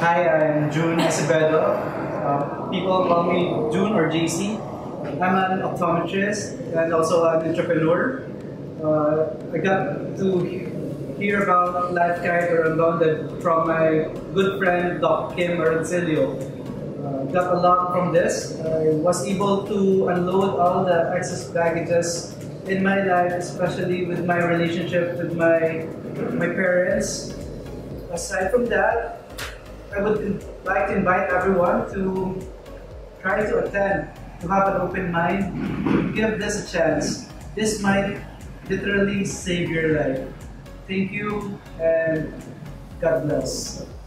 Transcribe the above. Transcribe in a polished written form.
Hi, I'm June Acevedo. People call me June or JC. I'm an optometrist and also an entrepreneur. I got to hear about Life Guide or Unbounded from my good friend Doc Kim Arancilio. Got a lot from this. I was able to unload all the excess baggages in my life, especially with my relationship with my parents. Aside from that, I would like to invite everyone to try to attend, to have an open mind, give this a chance. This might literally save your life. Thank you and God bless.